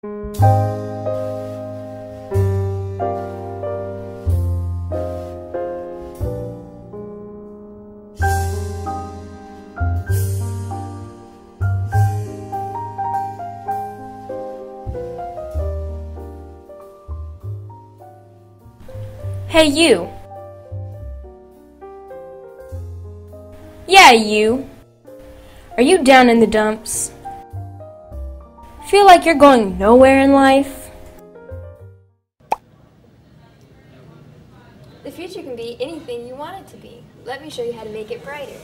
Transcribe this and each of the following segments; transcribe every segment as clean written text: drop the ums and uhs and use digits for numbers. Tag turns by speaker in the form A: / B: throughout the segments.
A: Hey, you. Yeah, you. Are you down in the dumps? Feel like you're going nowhere in life?
B: The future can be anything you want it to be. Let me show you how to make it brighter.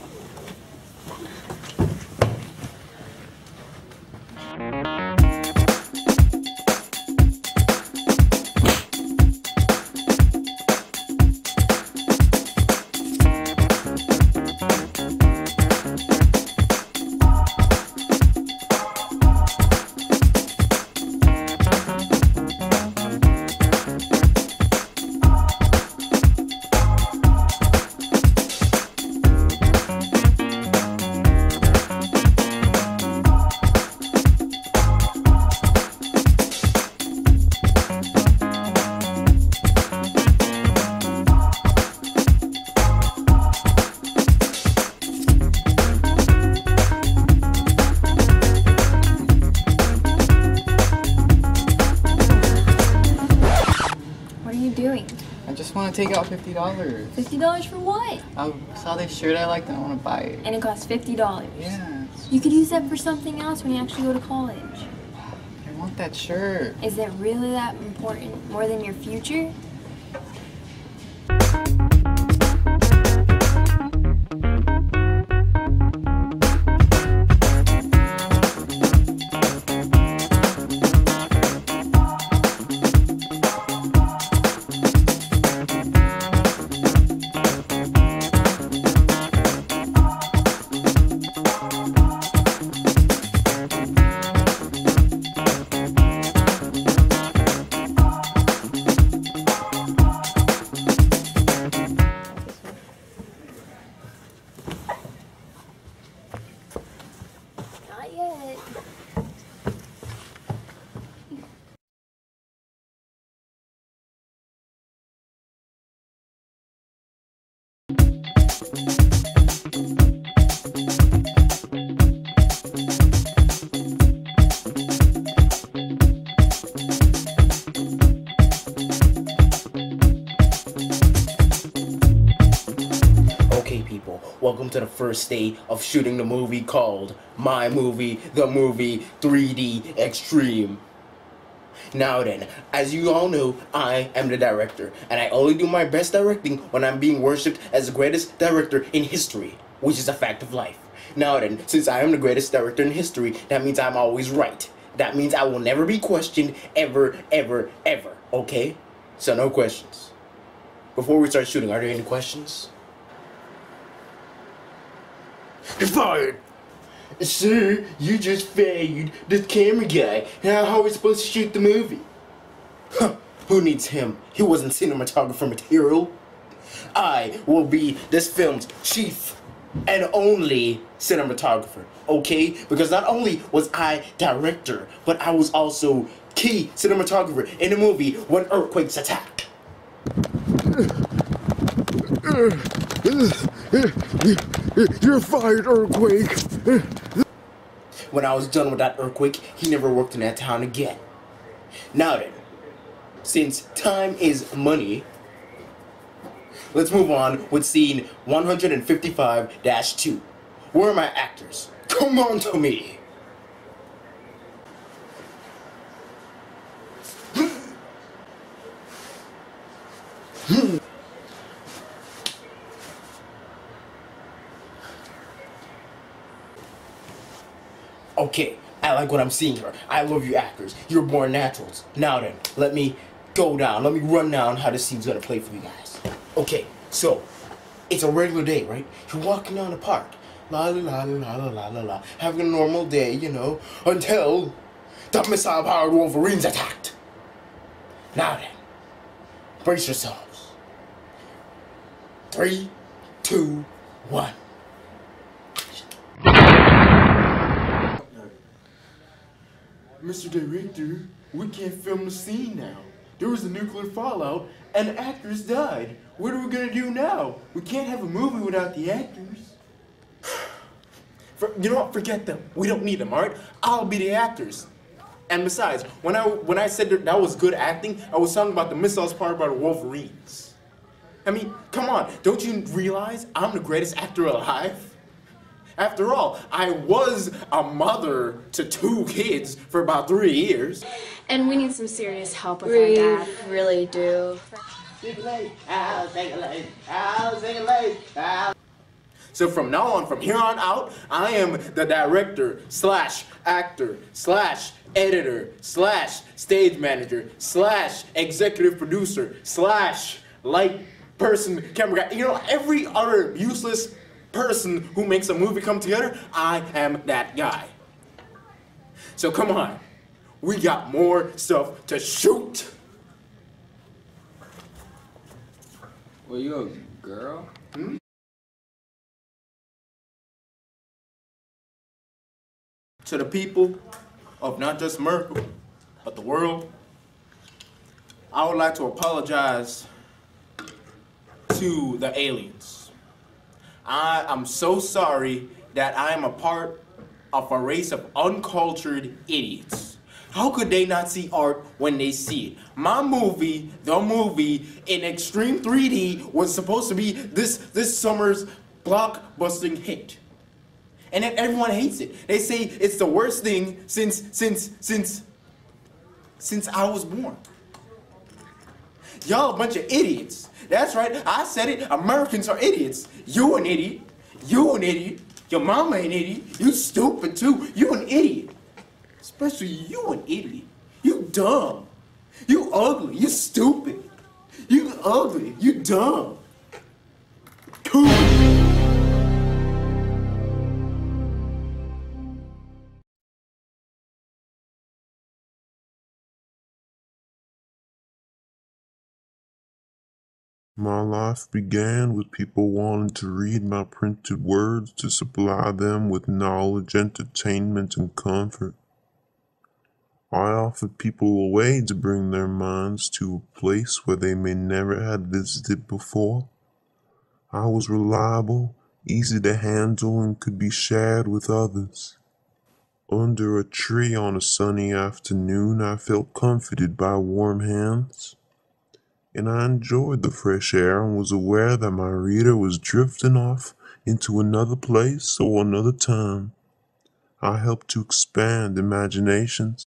C: I just want to take out $50.
B: $50 for what?
C: I saw this shirt I liked and I want to buy it.
B: And it costs $50.
C: Yeah.
B: You could use that for something else when you actually go to college.
C: I want that shirt.
B: Is it really that important? More than your future? Not yet.
D: Okay, people, welcome to the first day of shooting the movie called My Movie, The Movie 3D Extreme. Now then, as you all know, I am the director, and I only do my best directing when I'm being worshipped as the greatest director in history, which is a fact of life. Now then, since I am the greatest director in history, that means I'm always right. That means I will never be questioned, ever, ever, ever, okay? So no questions. Before we start shooting, are there any questions? You're fired! Sir, you just fired the camera guy. Now how are we supposed to shoot the movie? Huh, who needs him? He wasn't cinematographer material. I will be this film's chief and only cinematographer, okay? Because not only was I director, but I was also key cinematographer in the movie When Earthquakes Attack.
E: You're fired, Earthquake!
D: When I was done with that earthquake, he never worked in that town again. Now then, since time is money, let's move on with scene 155-2. Where are my actors? Come on to me! Okay, I like what I'm seeing here. I love you actors. You're born naturals. Now then, let me go down. Let me run down how this scene's gonna play for you guys. Okay, so, it's a regular day, right? You're walking down the park. La la la la la la la la. Having a normal day, you know, until the missile-powered Wolverines attacked. Now then, brace yourselves. 3, 2, 1.
E: Mr. Director,
D: We can't film the scene now. There was a nuclear fallout and actors died. What are we gonna do now? We can't have a movie without the actors. You know what? Forget them. We don't need them, alright? I'll be the actors. And besides, when I said that was good acting, I was talking about the missiles powered by the Wolverines. I mean, come on, don't you realize I'm the greatest actor alive? After all, I was a mother to 2 kids for about 3 years.
F: And we need some serious help with our dad.
B: We really do.
D: So from now on, from here on out, I am the director / actor / editor / stage manager / executive producer / light person, camera guy. You know, every other useless person who makes a movie come together, I am that guy. So come on, we got more stuff to shoot.
C: Were you a girl?
D: To the people of not just America, but the world, I would like to apologize to the aliens. I am so sorry that I am a part of a race of uncultured idiots. How could they not see art when they see it? My movie, the movie, in extreme 3D was supposed to be this summer's blockbusting hit. And then everyone hates it. They say it's the worst thing since I was born. Y'all a bunch of idiots. That's right, I said it. Americans are idiots. You an idiot. You an idiot. Your mama an idiot. You stupid too. You an idiot. Especially you an idiot. You dumb. You ugly. You stupid. You ugly. You dumb. Cool.
E: My life began with people wanting to read my printed words to supply them with knowledge, entertainment, and comfort. I offered people a way to bring their minds to a place where they may never had visited before. I was reliable, easy to handle, and could be shared with others. Under a tree on a sunny afternoon, I felt comforted by warm hands. And I enjoyed the fresh air and was aware that my reader was drifting off into another place or another time. I helped to expand imaginations.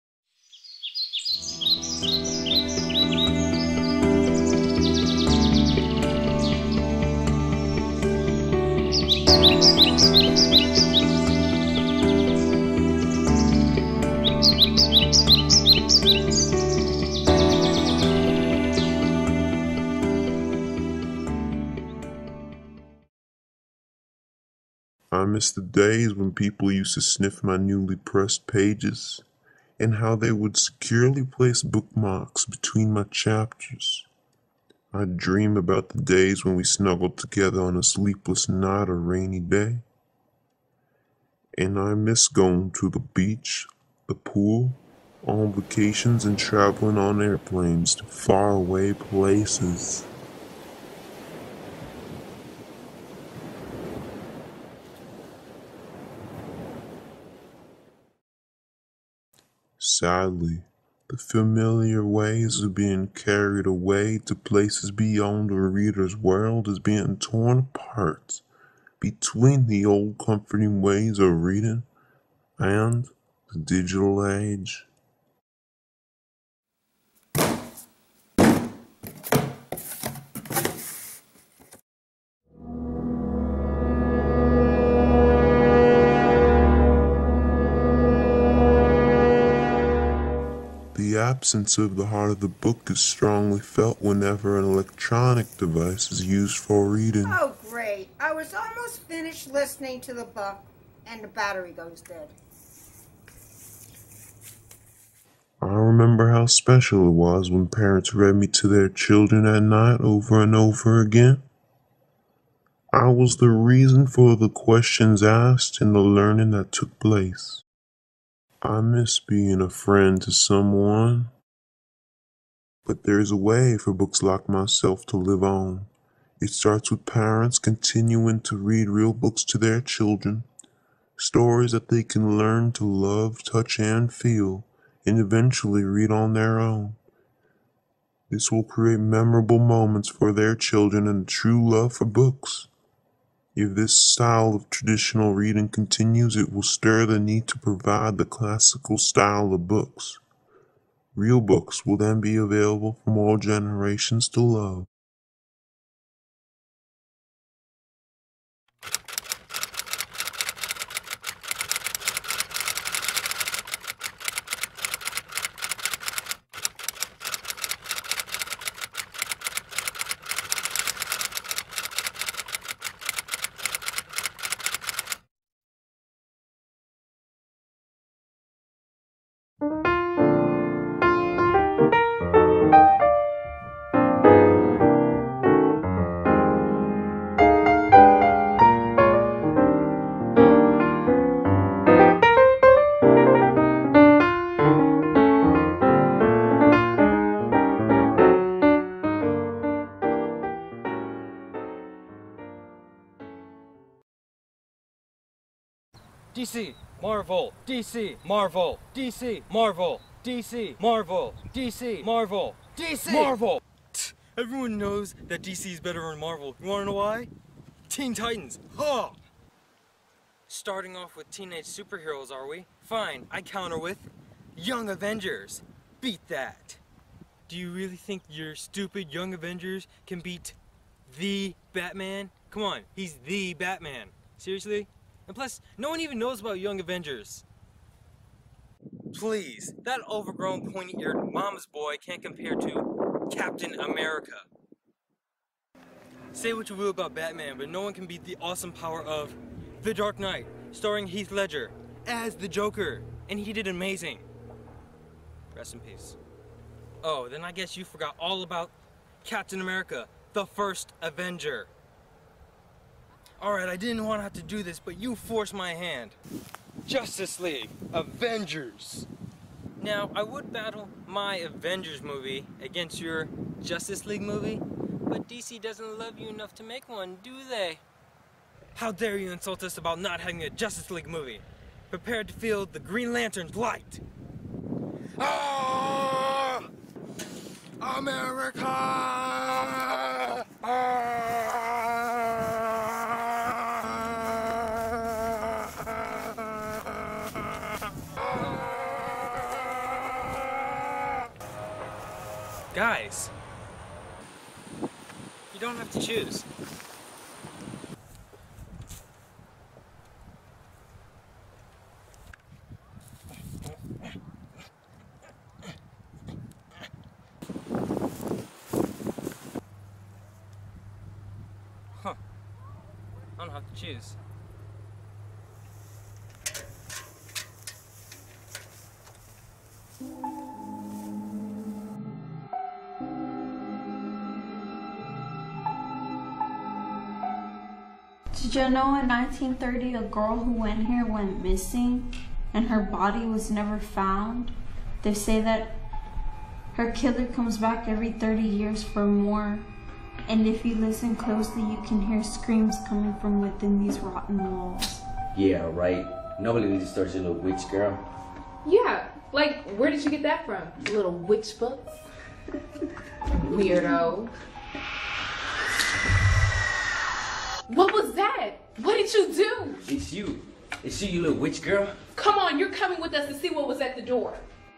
E: I miss the days when people used to sniff my newly pressed pages, and how they would securely place bookmarks between my chapters. I dream about the days when we snuggled together on a sleepless night or rainy day. And I miss going to the beach, the pool, on vacations, and traveling on airplanes to faraway places. Sadly, the familiar ways of being carried away to places beyond the reader's world is being torn apart between the old comforting ways of reading and the digital age. The absence of the heart of the book is strongly felt whenever an electronic device is used for reading.
G: Oh, great. I was almost finished listening to the book, and the battery goes dead.
E: I remember how special it was when parents read me to their children at night over and over again. I was the reason for the questions asked and the learning that took place. I miss being a friend to someone. But there's a way for books like myself to live on. It starts with parents continuing to read real books to their children, stories that they can learn to love, touch, and feel, and eventually read on their own. This will create memorable moments for their children and a true love for books. If this style of traditional reading continues, it will stir the need to provide the classical style of books. Real books will then be available for all generations to love.
H: DC, Marvel, DC, Marvel, DC, Marvel, DC, Marvel, DC, Marvel, DC, Marvel! Everyone knows that DC is better than Marvel. You wanna know why? Teen Titans, ha! Starting off with teenage superheroes, are we? Fine, I counter with Young Avengers. Beat that. Do you really think your stupid Young Avengers can beat the Batman? Come on, he's the Batman. Seriously? And plus, no one even knows about Young Avengers. Please, that overgrown, pointy-eared mama's boy can't compare to Captain America. Say what you will about Batman, but no one can beat the awesome power of The Dark Knight, starring Heath Ledger as the Joker, and he did amazing. Rest in peace. Oh, then I guess you forgot all about Captain America, the first Avenger. Alright, I didn't want to have to do this, but you forced my hand. Justice League, Avengers. Now, I would battle my Avengers movie against your Justice League movie, but DC doesn't love you enough to make one, do they? How dare you insult us about not having a Justice League movie? Prepare to feel the Green Lantern's light. Ah! America! Guys, you don't have to choose. Huh. I don't have to choose.
I: Did you know in 1930 a girl who went here went missing and her body was never found? They say that her killer comes back every 30 years for more. And if you listen closely, you can hear screams coming from within these rotten walls.
J: Yeah, right. Nobody really starts a little witch girl.
K: Yeah, like, where did you get that from? A little witch book? Weirdo. What was that? What did you do?
J: It's you. It's you little witch girl.
K: Come on, you're coming with us to see what was at the door.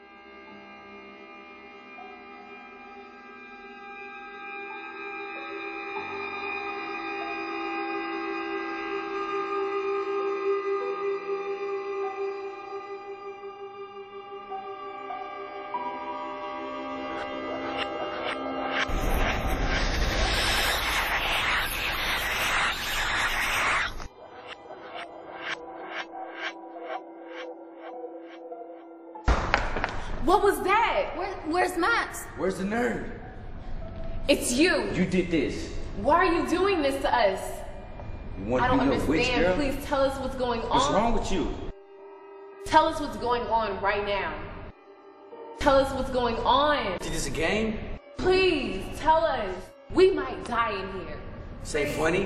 K: What was that?
B: Where's Max?
J: Where's the nerd?
K: It's you.
J: You did this.
K: Why are you doing this to us?
J: You want
K: I
J: to
K: don't
J: be a witch girl?
K: understand. Please tell us what's going on.
J: What's wrong with you?
K: Tell us what's going on right now. Tell us what's going on.
J: Is this a game?
K: Please, tell us. We might die in here.
J: Say funny.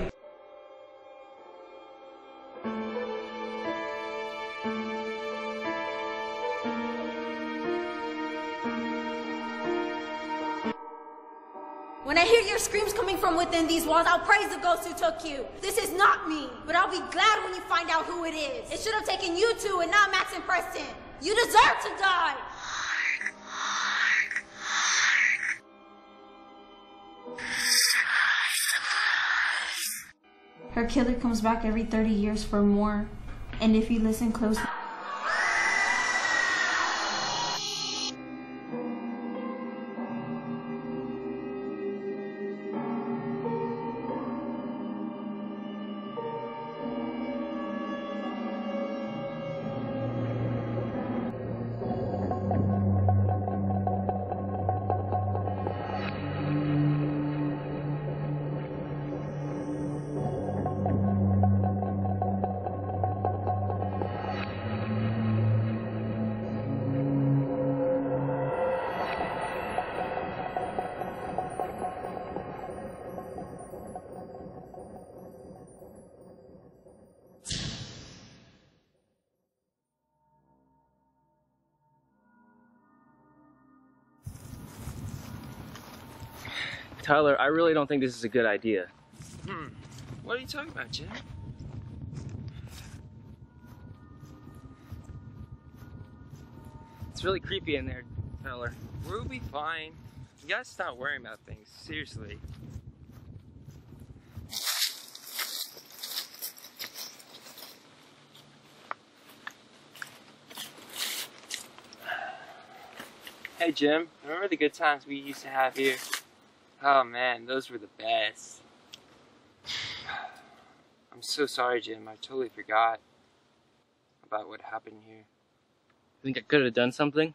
L: When I hear your screams coming from within these walls, I'll praise the ghost who took you. This is not me, but I'll be glad when you find out who it is. It should have taken you two and not Max and Preston. You deserve to die.
I: Her killer comes back every 30 years for more, and if you listen closely,
M: Tyler, I really don't think this is a good idea.
C: What are you talking about, Jim?
M: It's really creepy in there, Tyler.
C: We'll be fine. You gotta stop worrying about things. Seriously. Hey, Jim. Remember the good times we used to have here? Oh man, those were the best. I'm so sorry, Jim. I totally forgot about what happened here.
M: Think I could have done something?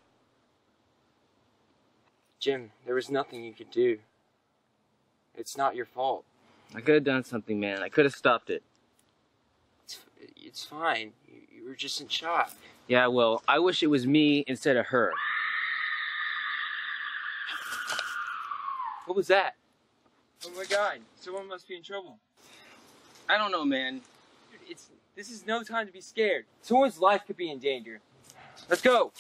C: Jim, there was nothing you could do. It's not your fault.
M: I could have done something, man. I could have stopped it.
C: It's fine. You were just in shock.
M: Yeah, well, I wish it was me instead of her.
C: What was that? Oh my god, someone must be in trouble.
M: I don't know, man.
C: This is no time to be scared. Someone's life could be in danger. Let's go!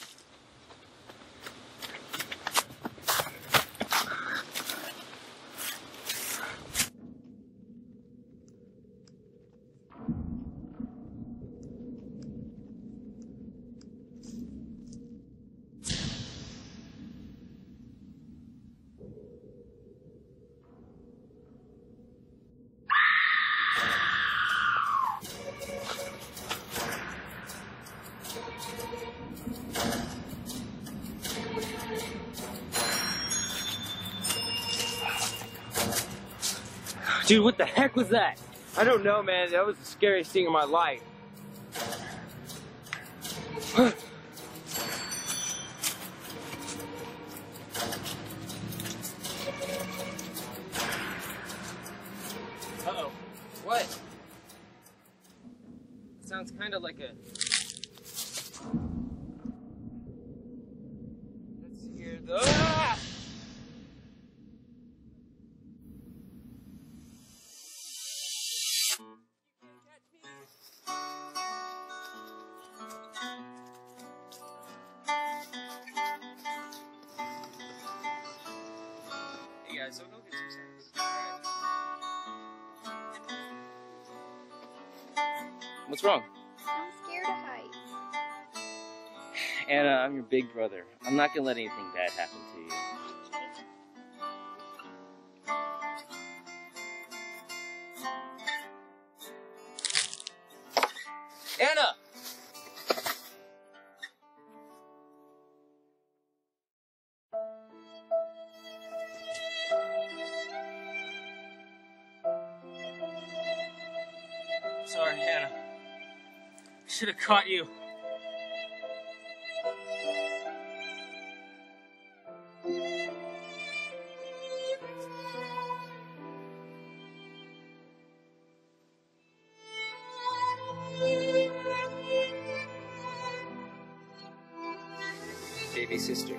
M: Dude, what the heck was that?
C: I don't know, man. That was the scariest thing in my life.
M: Uh-oh.
C: What?
M: Sounds kind of like a...
C: Let's hear the... Ah! Hey guys, I'll go get some snacks.
M: What's wrong?
B: I'm scared of heights.
M: Anna, I'm your big brother. I'm not gonna let anything bad happen to you.
C: Anna!
M: Sorry, Hannah. Should have caught you.
C: baby sister.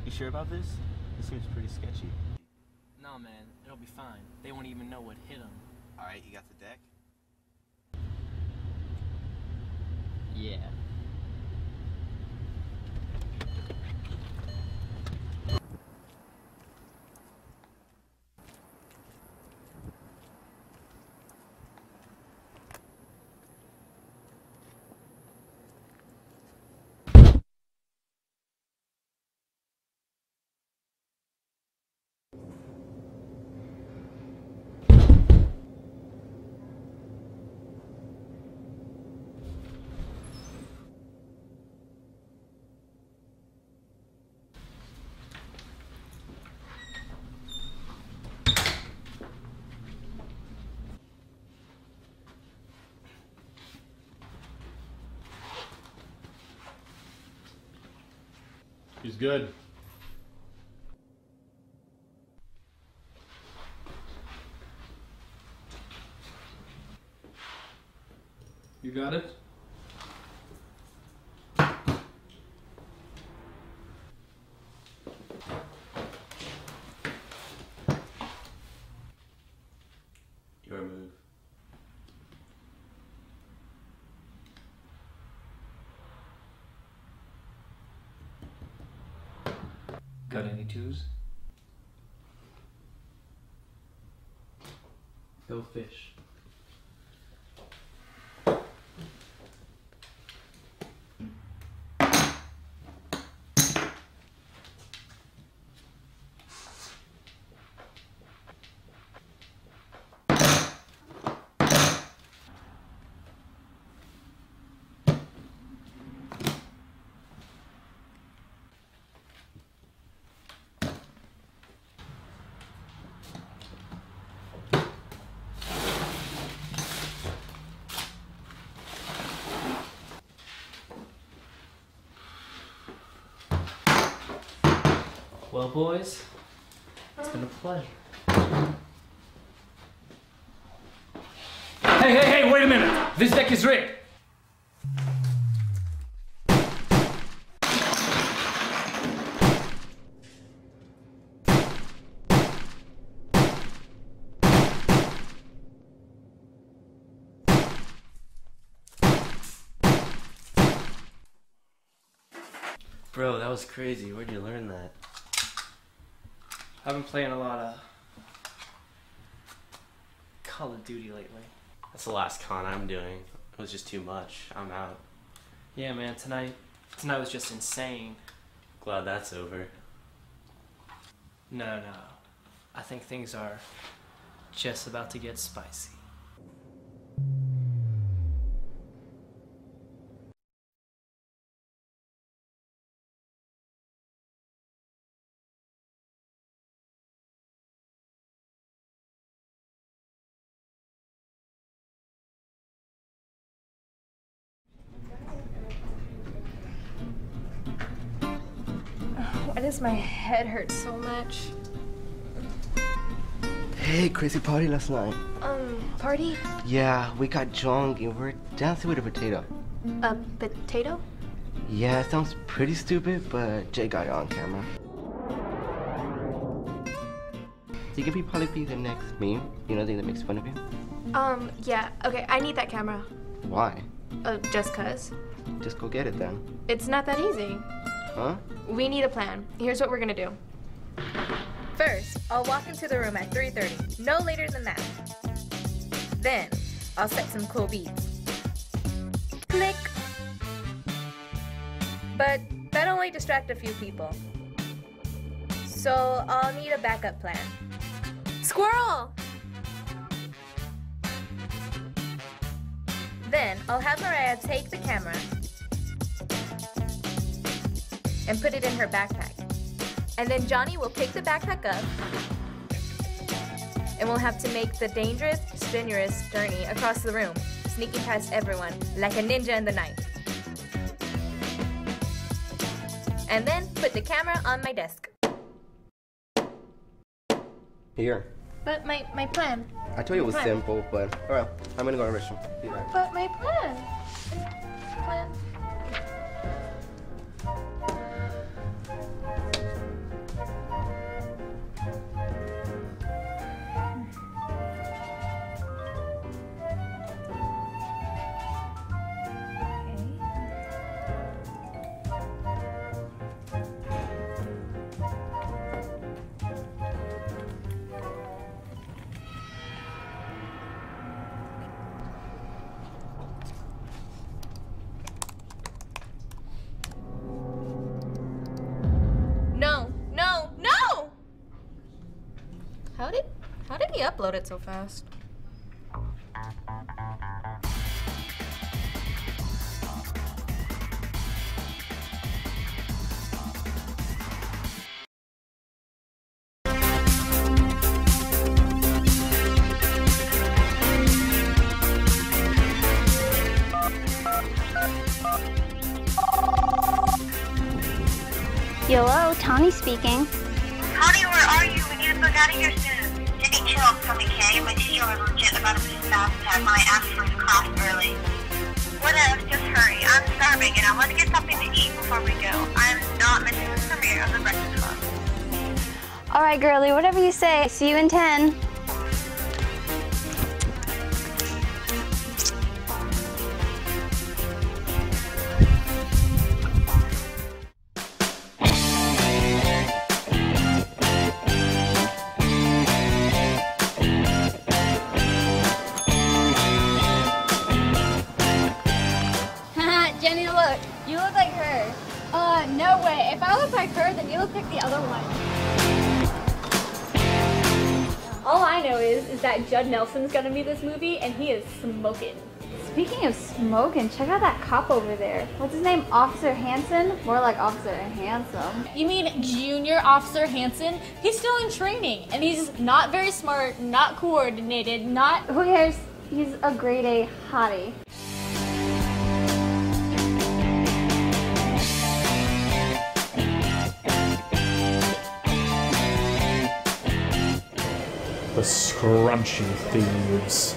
N: You sure about this? This seems pretty sketchy.
O: No, man, it'll be fine. They won't even know what hit them.
N: Alright, you got the deck?
O: Yeah.
P: He's good. You got it?
N: Your move.
O: Got any twos? Go fish. Well, boys, it's been a pleasure.
P: Hey, wait a minute! This deck is rigged!
N: Bro, that was crazy. Where'd you learn that?
O: I've been playing a lot of Call of Duty lately.
N: That's the last con I'm doing. It was just too much. I'm out.
O: Yeah, man, tonight was just insane.
N: Glad that's over.
O: No. I think things are just about to get spicy.
B: Why does my head hurt so much?
Q: Hey, crazy party last night.
B: Party?
Q: Yeah, we got drunk and we're dancing with a potato.
B: A potato?
Q: Yeah, it sounds pretty stupid, but Jay got it on camera. You can probably be the next meme, you know, the thing that makes fun of you.
B: Yeah, okay, I need that camera.
Q: Why?
B: Just cause.
Q: Just go get it then.
B: It's not that easy.
Q: Huh?
B: We need a plan. Here's what we're gonna do. First, I'll walk into the room at 3:30, no later than that. Then, I'll set some cool beats. Click! But that'll only distract a few people. So I'll need a backup plan. Squirrel! Then, I'll have Mariah take the camera and put it in her backpack. And then Johnny will pick the backpack up and we'll have to make the dangerous, strenuous journey across the room, sneaking past everyone like a ninja in the night. And then put the camera on my desk.
Q: Here.
B: But my plan.
Q: I told you it was simple, but alright, I'm gonna go to the restroom. Be right.
B: But my plan. Plan. How did he upload it so fast?
R: Hello, Tawny speaking.
S: Honey, where are you? We need to book out of here soon. Jimmy, chill out for me, okay? My teacher was legit about to miss math test when I asked for his class early. Whatever, just hurry. I'm starving and I want to get something to eat before we go. I'm not missing the premiere of the Breakfast Club.
R: Alright, girly, whatever you say. See you in 10.
F: Jenny, look. You look like her. No way. If I look like her, then you look like the other one. All I know is that Judd Nelson's gonna be this movie, and he is smoking.
T: Speaking of smoking, check out that cop over there. What's his name? Officer Hanson? More like Officer Handsome.
F: You mean Junior Officer Hanson? He's still in training, and he's not very smart, not coordinated, not...
T: Who cares? He's a grade A hottie.
P: The Scrunchy Thieves.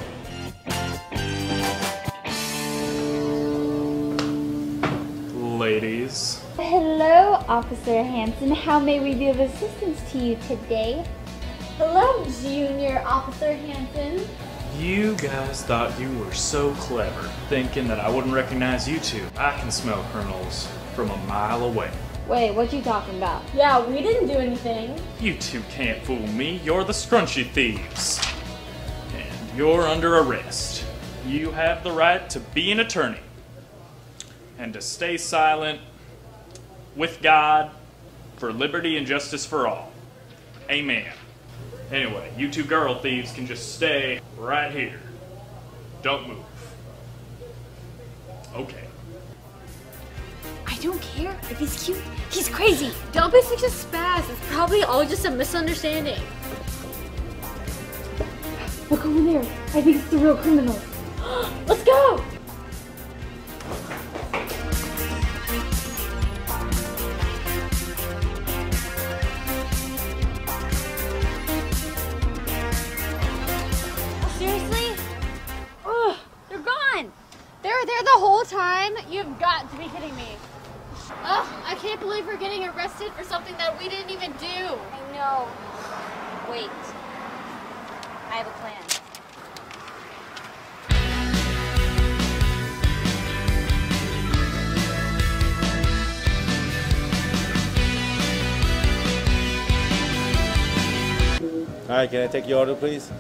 P: Ladies.
T: Hello, Officer Hanson. How may we be of assistance to you today?
F: Hello, Junior Officer Hanson.
P: You guys thought you were so clever, thinking that I wouldn't recognize you two. I can smell criminals from a mile away.
T: Wait, what you talking about?
F: Yeah, we didn't do anything.
P: You two can't fool me. You're the Scrunchy Thieves. And you're under arrest. You have the right to be an attorney. And to stay silent with God for liberty and justice for all. Amen. Anyway, you two girl thieves can just stay right here. Don't move. Okay.
F: I don't care if he's cute. He's crazy. Don't be such a spaz. It's probably all just a misunderstanding.
T: Look over there. I think it's the real criminal.
F: Let's go!
T: Seriously? Ugh, they're gone.
F: They were there the whole time? You've got to be kidding me. Ugh, I can't believe we're getting arrested for something that we didn't even do.
R: I know. Wait. I have a plan.
U: Alright, can I take your order, please?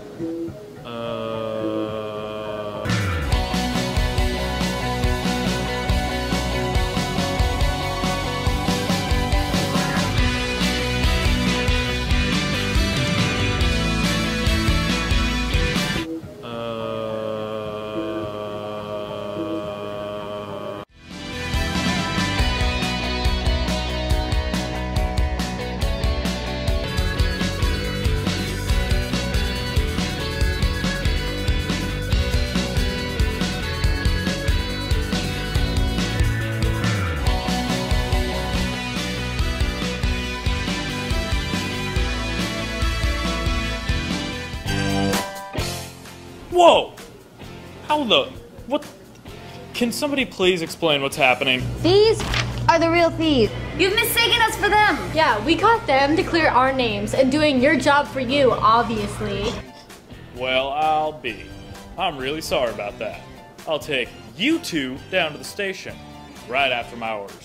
P: Whoa! How the... What... Can somebody please explain what's happening?
T: These are the real thieves.
F: You've mistaken us for them. Yeah, we caught them to clear our names and doing your job for you, obviously.
P: Well, I'll be. I'm really sorry about that. I'll take you two down to the station right after my orders.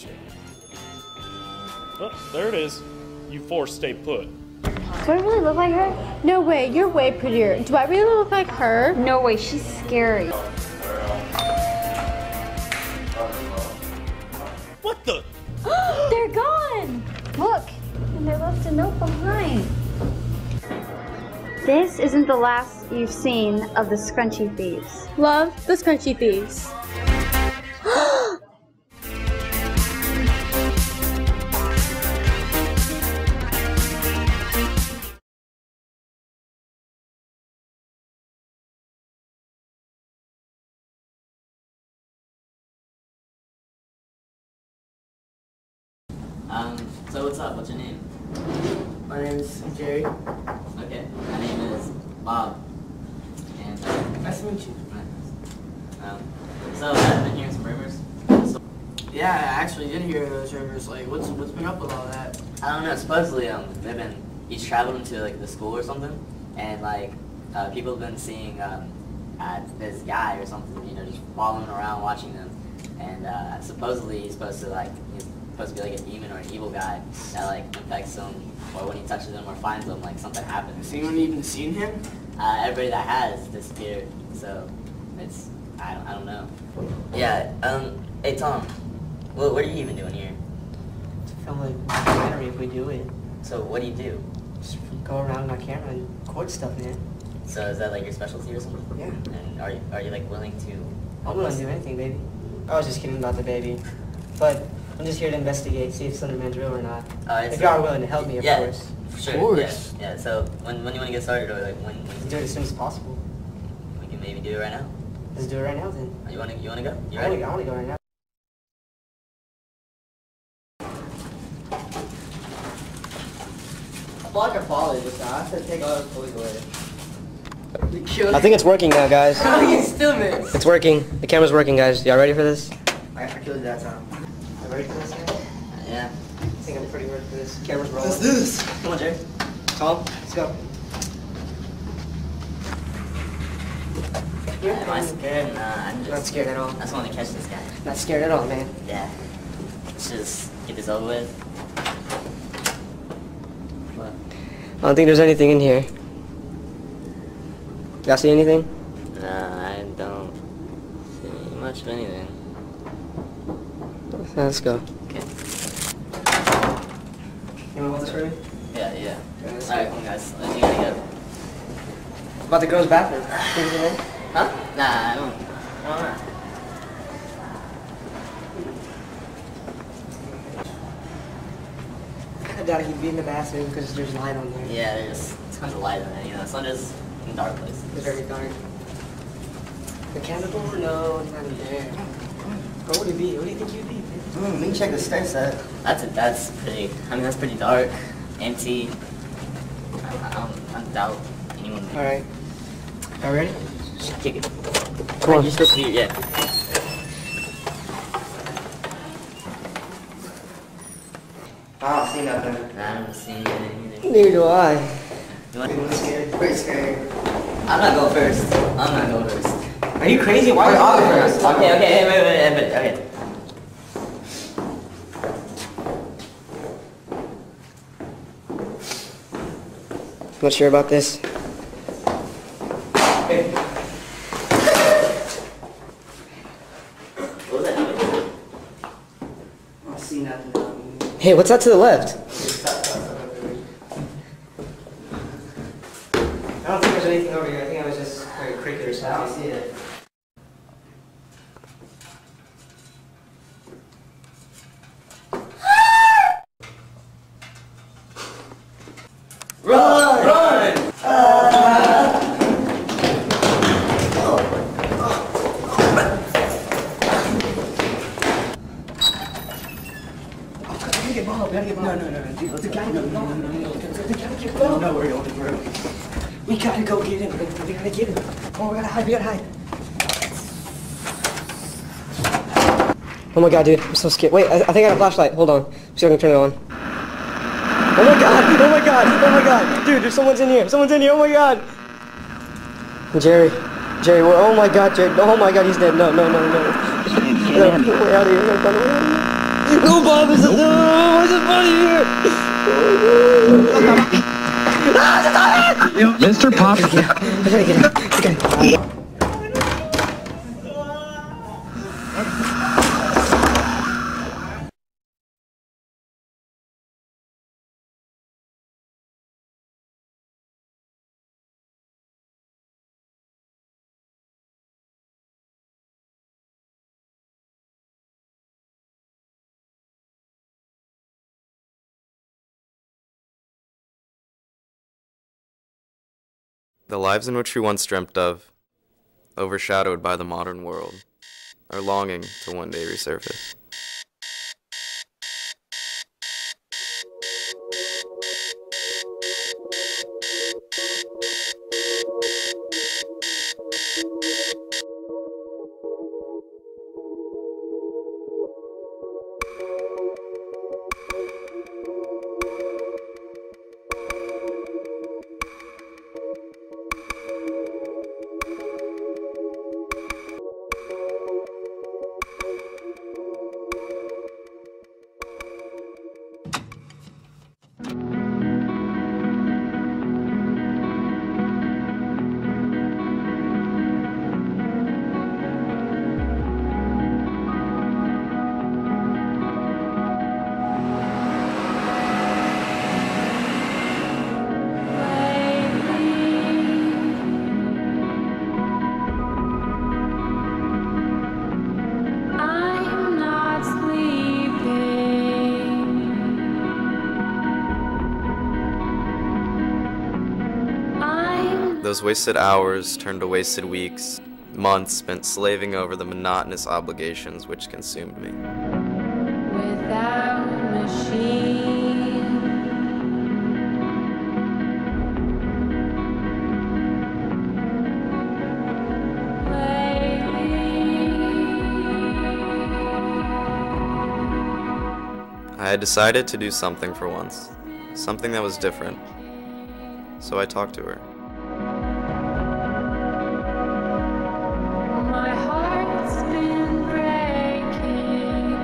P: Oh, there it is. You four stay put.
T: Do I really look like her?
F: No way, you're way prettier. Do I really look like her?
T: No way, she's scary.
P: What the?
T: They're gone! Look, and they left a note behind. This isn't the last you've seen of the Scrunchy Thieves.
F: Love the Scrunchy Thieves.
A: So what's up? What's your name?
Q: My name is Jerry.
A: Okay, my name is Bob. And
Q: Nice to meet you.
A: So I've been hearing some rumors.
Q: Yeah, I actually did hear those rumors. Like, what's been up with all that?
A: I don't know. Supposedly, they've been he's traveled into like the school or something, and like people have been seeing this guy or something, you know, just following around, watching them, and supposedly he's supposed to be like a demon or an evil guy that like infects them, or when he touches them or finds them, like something happens.
Q: Has anyone even seen him?
A: Everybody that has disappeared, so it's I don't know. Yeah. Hey Tom, what are you even doing here?
Q: To film a documentary if we do it.
A: So what do you do?
Q: Just go around with my camera and record stuff, man.
A: So is that like your specialty or something?
Q: Yeah.
A: And are you like willing to?
Q: I'm willing to do anything, baby. I was just kidding about the baby, but I'm just here to investigate, see if Slenderman's real or not. If you are willing to help me, of course.
A: Sure.
Q: Of course.
A: Yeah. So when you want to get started, or like when
Q: do it as soon as possible.
A: We can maybe do it right now.
Q: Let's do it right now then.
A: You wanna go? You
Q: I
A: ready?
Q: wanna go right now. I feel like I followed this guy. I have to take all his clothes away.
V: I think it's working now, guys.
Q: How do you still miss?
V: It's working. The camera's working, guys. Y'all ready for this?
Q: I killed that time. You ready for this, man?
A: Yeah.
Q: I think I'm pretty ready for this. Camera's rolling.
V: Let's do this.
Q: Come on, Jerry. Tom, let's go.
A: Am I scared? Nah, I'm just
Q: not scared at all.
A: I just want to catch this guy.
Q: Not scared at all, man.
A: Yeah. Let's just get this over with. What?
V: I don't think there's anything in here. Y'all see anything?
A: Nah, I don't see much of anything.
V: Let's go.
A: Okay.
Q: You wanna hold this for me?
A: Yeah. Alright, come on guys. You gotta go.
Q: About the girls' bathroom. Think it's in there?
A: Huh? Nah, I don't know.
Q: I doubt he'd be in the bathroom because there's light on there.
A: Yeah, there's tons of light on it, you know. Slender's in dark places.
Q: It's very dark. The candle door? No, it's not in there. Where would it be? What do you think you'd be?
A: We can check the stair set. That's pretty. I mean, that's pretty dark, empty. I doubt anyone.
Q: All right. Are you ready?
A: Just kick it.
V: Come on.
A: You're supposed to be. Yeah.
Q: I don't see nothing.
A: I don't see anything either.
V: Neither do I.
A: You want
Q: I'm scared. Pretty scared.
A: I'm not going first. I'm not going first.
Q: Are you crazy? Why are you first?
A: Okay, wait, okay.
V: Not sure about this.
Q: Hey.
A: What was that?
Q: I don't see nothing.
V: Hey, what's that to the left?
Q: I don't think there's anything over here. I think I was just like a cricket or something. I don't see it.
A: Run!
Q: Run! We gotta go get him. We gotta get him. Oh, we gotta hide.
V: Oh my god, dude. I'm so scared. Wait, I think I got a flashlight. Hold on. See if I can turn it on. Oh my god. Dude, there's someone's in here. Oh my god. Jerry, oh my god, Jerry. Oh my god, he's dead. No. We're out of here. No, Bob, is it? No, is it funny here?
W: Mr. Pop.
V: I gotta get him.
D: The lives in which we once dreamt of, overshadowed by the modern world, are longing to one day resurface. Those wasted hours turned to wasted weeks, months spent slaving over the monotonous obligations which consumed me.
K: Without machine.
D: I had decided to do something for once, something that was different. So I talked to her.
K: My heart's been breaking.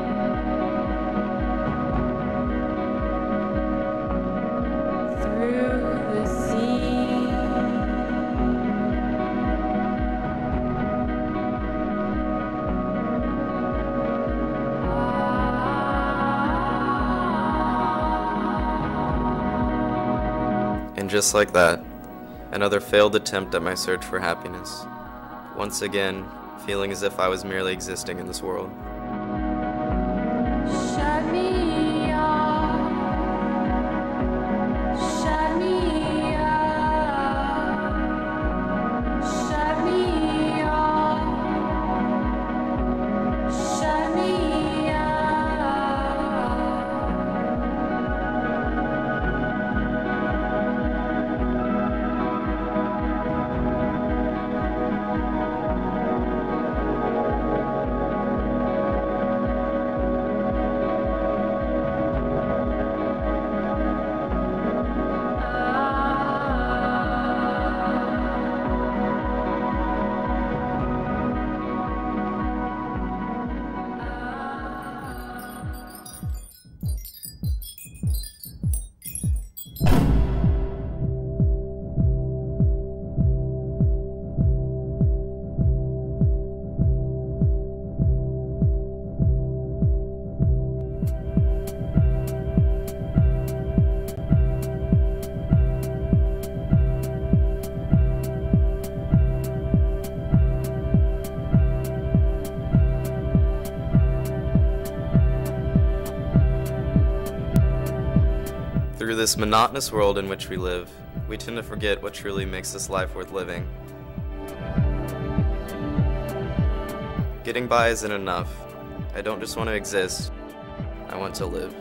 K: Through the sea.
D: And just like that, another failed attempt at my search for happiness. Once again, feeling as if I was merely existing in this world.
K: Shut me off. Shut me off. Shut me off. Shut me off.
D: Through this monotonous world in which we live, we tend to forget what truly makes this life worth living. Getting by isn't enough. I don't just want to exist, I want to live.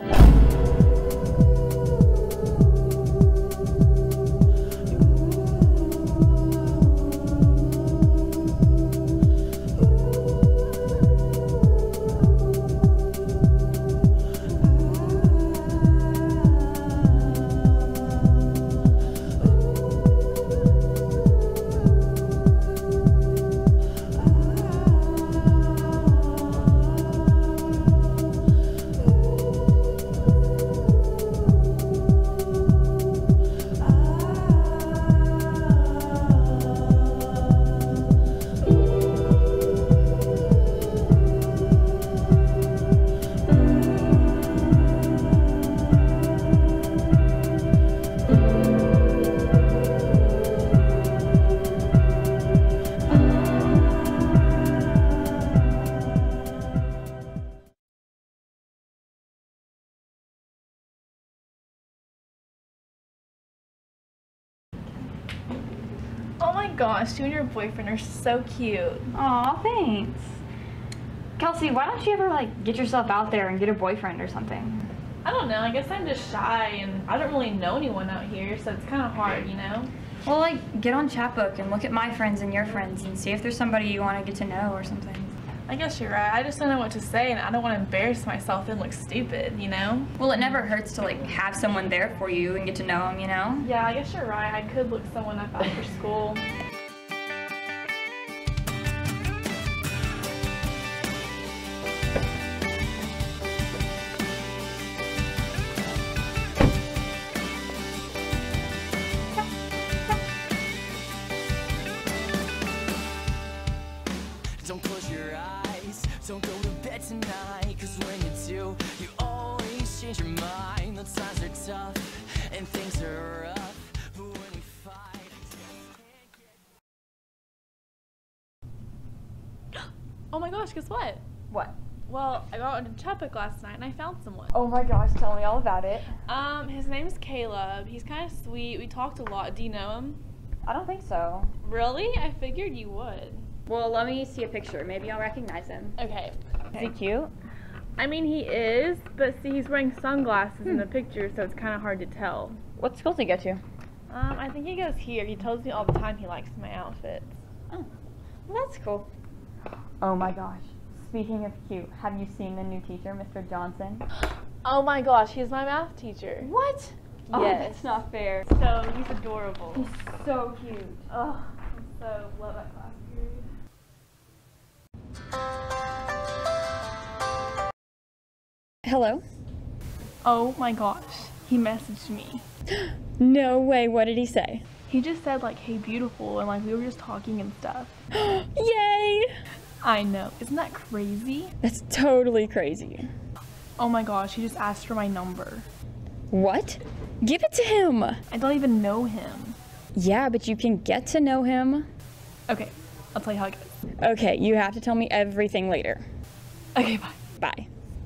B: Oh my gosh, you and your boyfriend are so cute.
T: Aw, thanks. Kelsey, why don't you ever like get yourself out there and get a boyfriend or something?
B: I don't know, I guess I'm just shy and I don't really know anyone out here, so it's kind of hard, you know?
T: Well, like, get on Chatbook and look at my friends and your friends and see if there's somebody you want to get to know or something.
B: I guess you're right. I just don't know what to say and I don't want to embarrass myself and look stupid, you know?
T: Well, it never hurts to like have someone there for you and get to know them, you know?
B: Yeah, I guess you're right. I could look someone up after school.
E: Don't close your eyes, don't go to bed tonight, cause when you do, you always change your mind. The times are tough and things are rough, but when we fight,
B: Oh my gosh, guess what?
T: What?
B: Well, I got into Chatbook last night and I found someone.
T: Oh my gosh, tell me all about it.
B: His name's Caleb. He's kind of sweet. We talked a lot. Do you know him?
T: I don't think so.
B: Really? I figured you would.
T: Well, let me see a picture. Maybe I'll recognize him.
B: Okay.
T: Is he cute?
B: I mean, he is, but see, he's wearing sunglasses in the picture, so it's kind of hard to tell.
T: What school does he go to?
B: I think he goes here. He tells me all the time he likes my outfits.
T: Oh, well, that's cool. Oh my gosh. Speaking of cute, have you seen the new teacher, Mr. Johnson?
B: Oh my gosh, he's my math teacher.
T: What? Oh,
B: Yes.
T: that's not fair.
B: So, he's adorable.
T: He's so cute.
B: Oh, I so love that class period.
T: Hello?
B: Oh my gosh, he messaged me.
T: No way, what did he say?
B: He just said like, hey beautiful, and like we were just talking and stuff.
T: Yay!
B: I know, isn't that crazy?
T: That's totally crazy.
B: Oh my gosh, he just asked for my number.
T: What? Give it to him!
B: I don't even know him.
T: Yeah, but you can get to know him.
B: Okay, I'll tell you how it goes.
T: Okay, you have to tell me everything later.
B: Okay, bye.
T: Bye.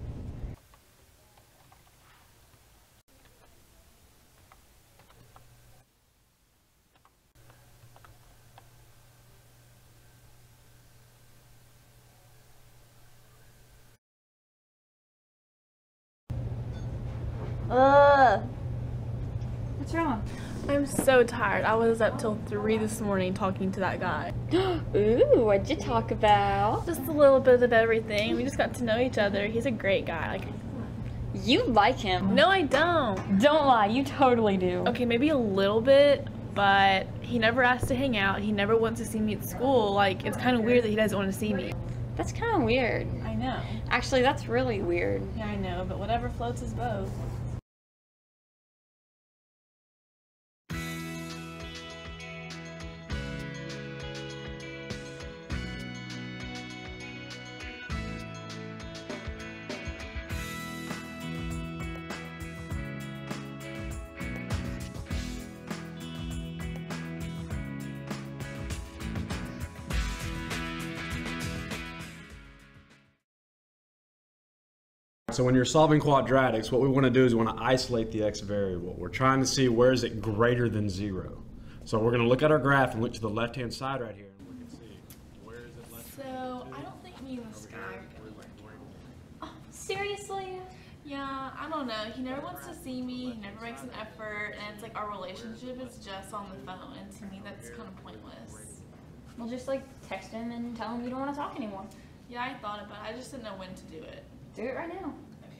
T: What's wrong?
B: I'm so tired. I was up till 3 this morning talking to that guy.
T: Ooh, what'd you talk about?
B: Just a little bit of everything. We just got to know each other. He's a great guy. Like,
T: you like him.
B: No, I don't.
T: Don't lie, you totally do.
B: Okay, maybe a little bit, but he never asked to hang out. He never wants to see me at school. Like, it's kind of weird that he doesn't want to see me.
T: That's kind of weird.
B: I know.
T: Actually, that's really weird.
B: Yeah, I know, but whatever floats his boat.
G: So when you're solving quadratics, what we want to do is we want to isolate the x variable. We're trying to see where is it greater than 0. So we're going to look at our graph and look to the left-hand side right here, and we can see where is it less.
B: So, I don't think me and this guy are going to work.
T: Oh, seriously?
B: Yeah, I don't know. He never wants to see me. He never makes an effort, and it's like our relationship is just on the phone, and to me that's kind of pointless.
T: Well, just like text him and tell him you don't want to talk anymore.
B: Yeah, I thought about it. I just didn't know when to do it.
T: Do it right now.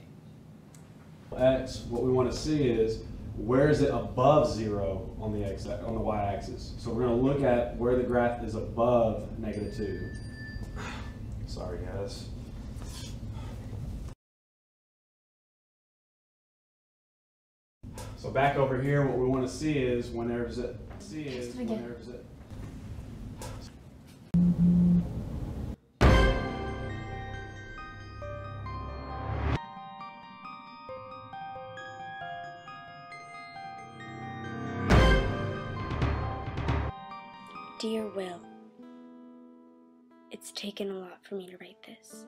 G: X, what we want to see is where is it above 0 on the y-axis. So we're going to look at where the graph is above -2. Sorry, guys. So back over here, what we want to see is whenever is it.
W: Dear Will, it's taken a lot for me to write this.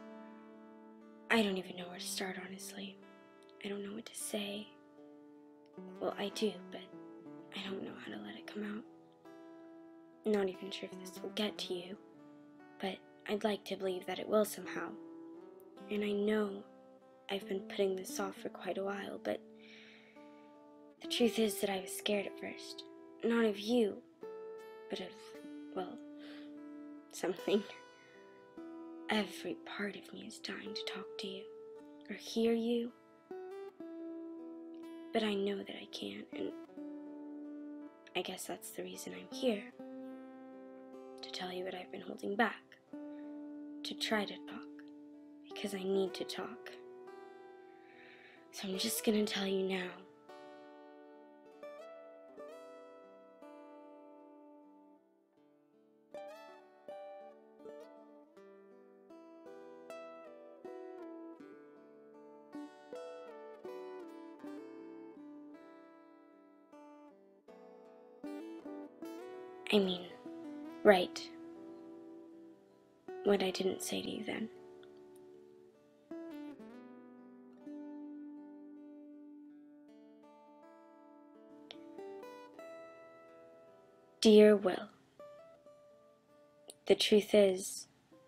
W: I don't even know where to start, honestly. I don't know what to say. Well, I do, but I don't know how to let it come out. not even sure if this will get to you, but I'd like to believe that it will somehow. And I know I've been putting this off for quite a while, but the truth is that I was scared at first. Not of you, but of, well, something. Every part of me is dying to talk to you, or hear you. But I know that I can, and I guess that's the reason I'm here. To tell you what I've been holding back. To try to talk. Because I need to talk. So I'm just gonna tell you now. I mean, right. What I didn't say to you then. Dear Will, the truth is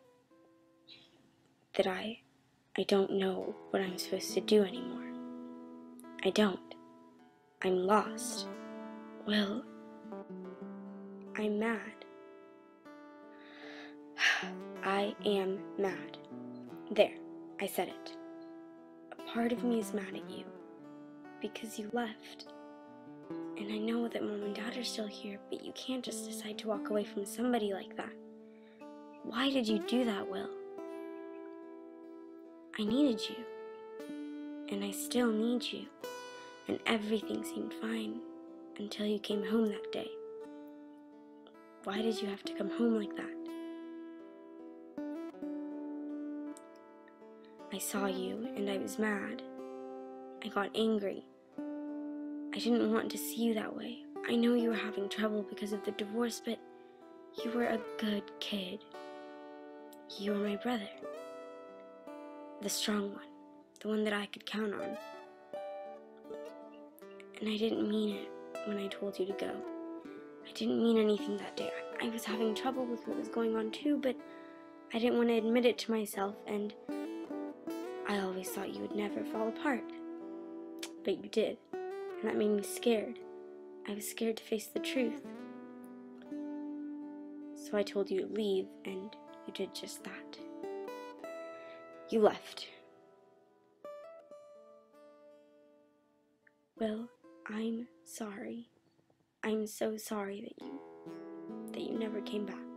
W: that I don't know what I'm supposed to do anymore. I don't. I'm lost. Will, I'm mad. I am mad. There, I said it. A part of me is mad at you because you left. And I know that Mom and Dad are still here, but you can't just decide to walk away from somebody like that. Why did you do that, Will? I needed you. And I still need you. And everything seemed fine until you came home that day. Why did you have to come home like that? I saw you and I was mad. I got angry. I didn't want to see you that way. I know you were having trouble because of the divorce, but you were a good kid. You were my brother. The strong one. The one that I could count on. And I didn't mean it when I told you to go. I didn't mean anything that day. I was having trouble with what was going on too, but I didn't want to admit it to myself, and I always thought you would never fall apart. But you did, and that made me scared. I was scared to face the truth. So I told you to leave, and you did just that. You left. Well, I'm sorry. I'm so sorry that you never came back.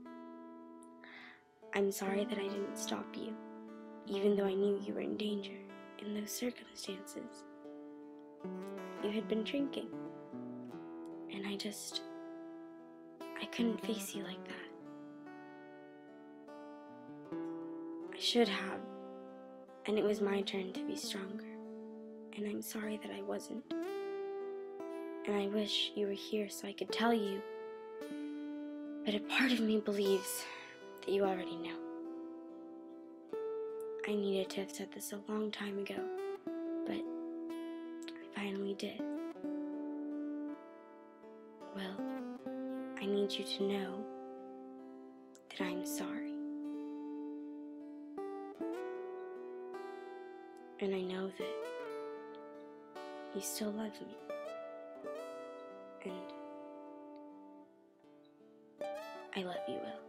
W: I'm sorry that I didn't stop you, even though I knew you were in danger in those circumstances. You had been drinking, and I couldn't face you like that. I should have, and it was my turn to be stronger, and I'm sorry that I wasn't. And I wish you were here so I could tell you, but a part of me believes that you already know. I needed to have said this a long time ago, but I finally did. Well, I need you to know that I'm sorry. And I know that you still love me. And I love you, Will.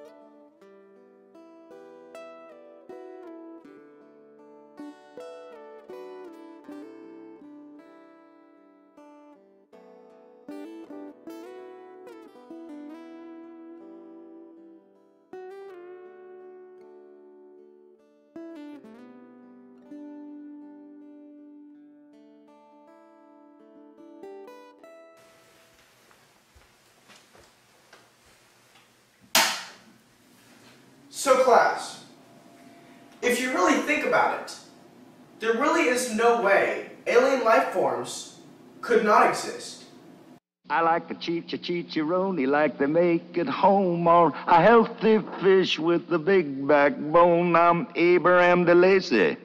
H: So class, if you really think about it, there really is no way alien life forms could not exist.
J: I like the chicharoni like they make at home, or a healthy fish with a big backbone. I'm Abraham DeLacy,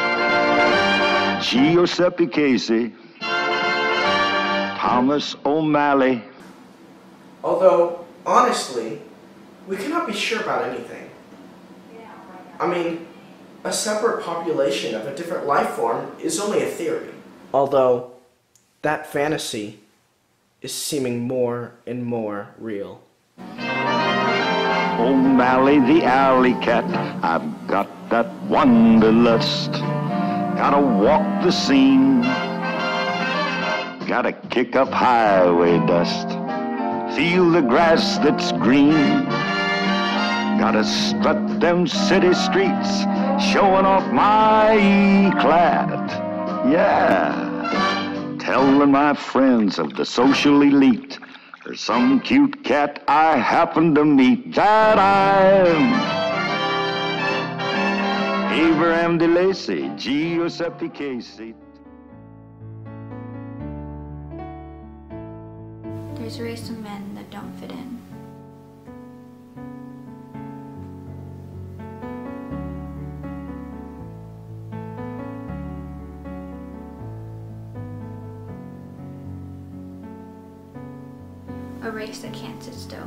J: Giuseppe Casey, Thomas O'Malley.
H: Although honestly, we cannot be sure about anything. I mean, a separate population of a different life form is only a theory. Although, that fantasy is seeming more and more real.
J: Oh, Mally the alley cat, I've got that wanderlust. Gotta walk the scene, gotta kick up highway dust. Feel the grass that's green, gotta strut them city streets, showing off my E-clad. Yeah, telling my friends of the social elite, or some cute cat I happen to meet, that I'm Abraham de Lacy, Giuseppe Casey.
T: There's a race of men that don't fit in. A race that can't sit still.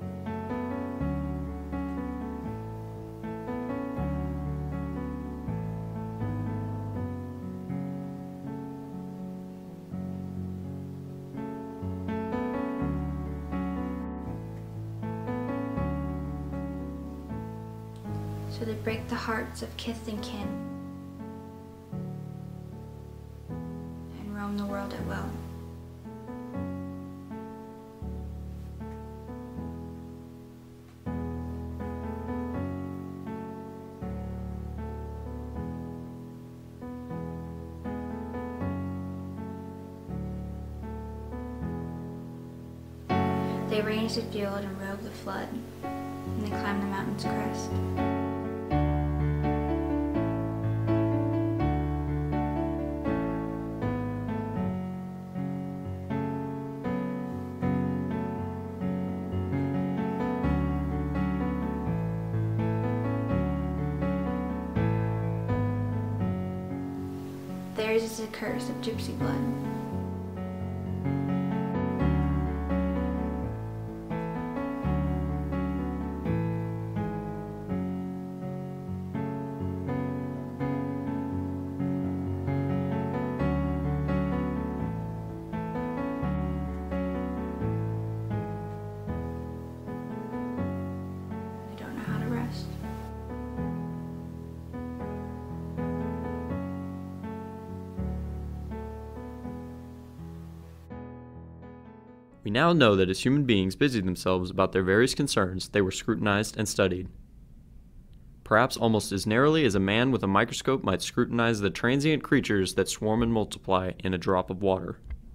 T: So they break the hearts of kith and kin and roam the world at will. They range the field and rogue the flood, and they climb the mountain's crest. Theirs is a curse of gypsy blood.
I: We now know that as human beings busied themselves about their various concerns, they were scrutinized and studied. Perhaps almost as narrowly as a man with a microscope might scrutinize the transient creatures that swarm and multiply in a drop of water.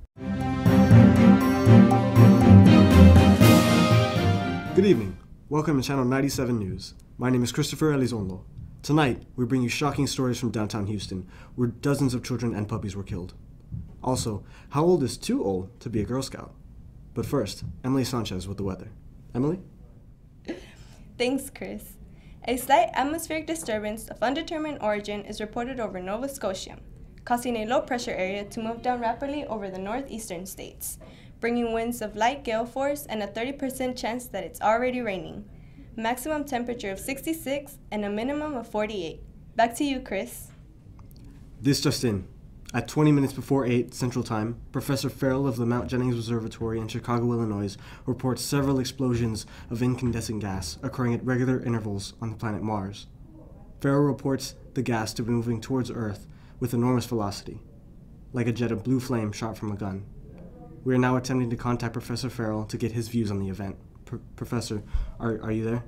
L: Good evening. Welcome to Channel 97 News. My name is Christopher Elizondo. Tonight, we bring you shocking stories from downtown Houston, where dozens of children and puppies were killed. Also, how old is too old to be a Girl Scout? But first, Emily Sanchez with the weather. Emily?
M: Thanks, Chris. A slight atmospheric disturbance of undetermined origin is reported over Nova Scotia, causing a low-pressure area to move down rapidly over the northeastern states, bringing winds of light gale force and a 30% chance that it's already raining. Maximum temperature of 66 and a minimum of 48. Back to you, Chris.
L: This just in. At 20 minutes before 8 Central Time, Professor Farrell of the Mount Jennings Observatory in Chicago, Illinois, reports several explosions of incandescent gas occurring at regular intervals on the planet Mars. Farrell reports the gas to be moving towards Earth with enormous velocity, like a jet of blue flame shot from a gun. We are now attempting to contact Professor Farrell to get his views on the event. Professor, are you there?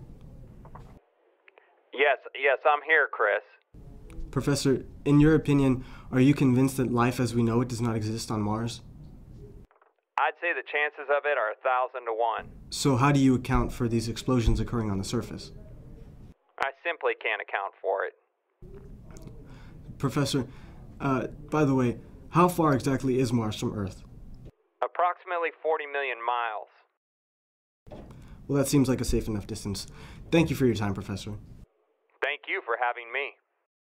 X: Yes, I'm here, Chris.
L: Professor, in your opinion, are you convinced that life as we know it does not exist on Mars?
X: I'd say the chances of it are 1,000 to 1.
L: So how do you account for these explosions occurring on the surface?
X: I simply can't account for it.
L: Professor, by the way, how far exactly is Mars from Earth?
X: Approximately 40 million miles.
L: Well, that seems like a safe enough distance. Thank you for your time, Professor.
X: Thank you for having me.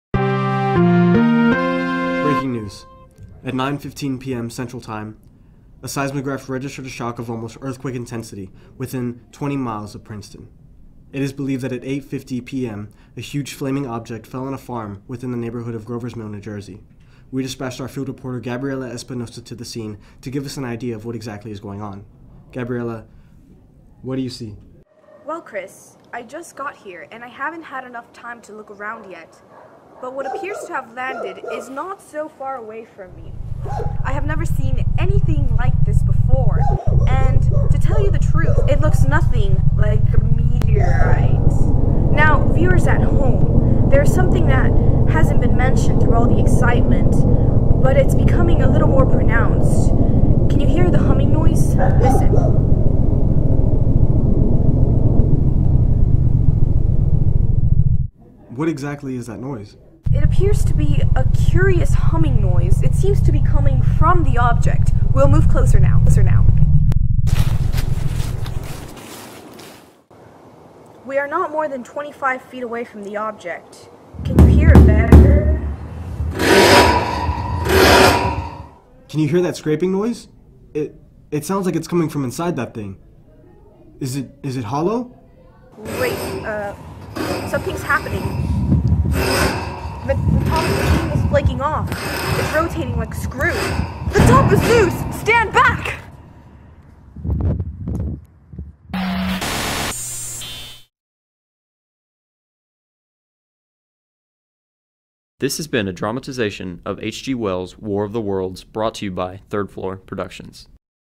L: Breaking news. At 9:15 p.m. Central Time, A seismograph registered a shock of almost earthquake intensity within 20 miles of Princeton. It is believed that at 8:50 p.m., a huge flaming object fell on a farm within the neighborhood of Grover's Mill, New Jersey. We dispatched our field reporter Gabriela Espinosa to the scene to give us an idea of what exactly is going on. Gabriela, what do you see?
B: Well, Chris, I just got here and I haven't had enough time to look around yet. But what appears to have landed is not so far away from me. I have never seen anything like this before, and to tell you the truth, it looks nothing like a meteorite. Now, viewers at home, there's something that hasn't been mentioned through all the excitement, but it's becoming a little more pronounced. Can you hear the humming noise? Listen.
L: What exactly is that noise?
B: It appears to be a curious humming noise. It seems to be coming from the object. We'll move closer now. We are not more than 25 feet away from the object. Can you hear it better?
L: Can you hear that scraping noise? It sounds like it's coming from inside that thing. Is it hollow?
B: Wait, something's happening. The top of the thing is flaking off. It's rotating like a screw. The top is loose! Stand back!
I: This has been a dramatization of H.G. Wells' War of the Worlds, brought to you by Third Floor Productions.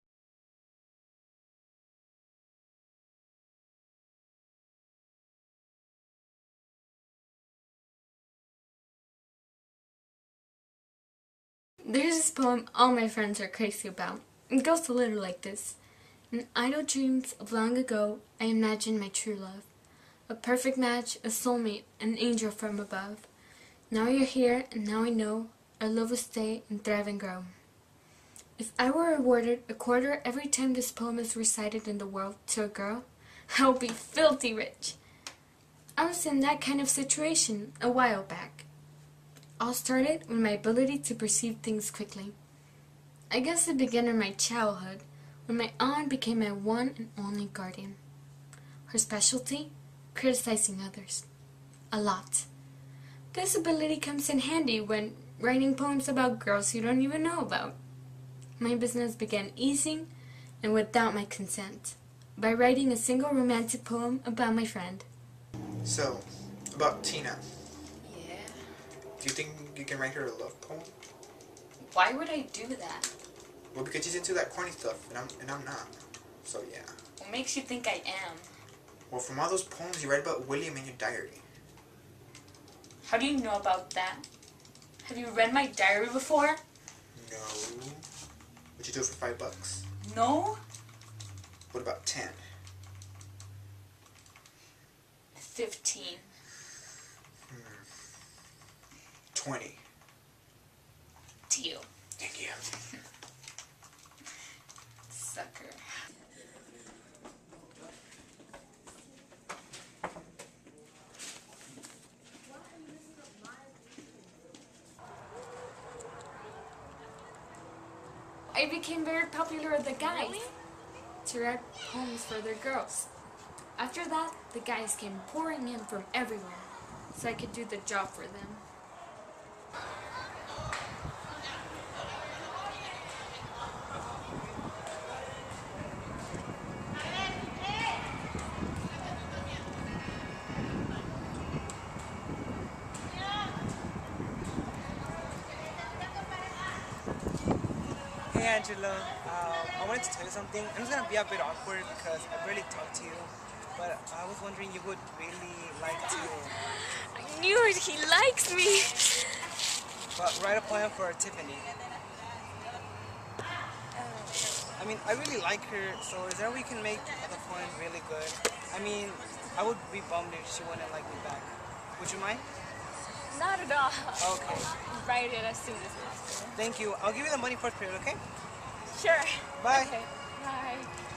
C: There's this poem all my friends are crazy about. It goes a little like this. In idle dreams of long ago, I imagined my true love. A perfect match, a soulmate, an angel from above. Now you're here, and now I know our love will stay and thrive and grow. If I were awarded a quarter every time this poem is recited in the world to a girl, I would be filthy rich. I was in that kind of situation a while back. All started with my ability to perceive things quickly. I guess it began in my childhood, when my aunt became my one and only guardian. Her specialty? Criticizing others. A lot. This ability comes in handy when writing poems about girls you don't even know about. My business began easing, and without my consent, by writing a single romantic poem about my friend.
N: So, about Tina. Do you think you can write her a love poem?
C: Why would I do that?
N: Well, because she's into that corny stuff, and I'm not. So yeah.
C: What makes you think I am?
N: Well, from all those poems you write about William in your diary.
C: How do you know about that? Have you read my diary before?
N: No. Would you do it for $5?
C: No.
N: What about 10?
C: 15.
N: 20.
C: Deal.
N: Thank you.
C: Sucker. I became very popular with the guys to write poems for their girls. After that, the guys came pouring in from everywhere, so I could do the job for them.
O: Hey Angela, I wanted to tell you something. I'm just gonna be a bit awkward because I barely talked to you, but I was wondering you would really like to.
C: I knew it, he likes me!
O: But write a poem for Tiffany. I mean, I really like her, so is there a way we can make the poem really good? I mean, I would be bummed if she wouldn't like me back. Would you mind?
C: Not at all.
O: Okay.
C: Write it as soon as possible.
O: Thank you. I'll give you the money first period, okay?
C: Sure.
O: Bye.
C: Okay. Bye.